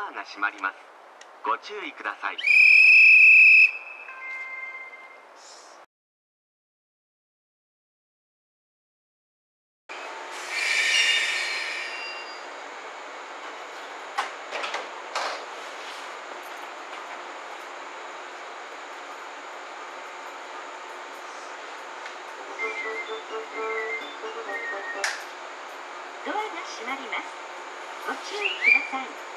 アが閉まります。ご注意ください。 ドアが閉まります。ご注意ください。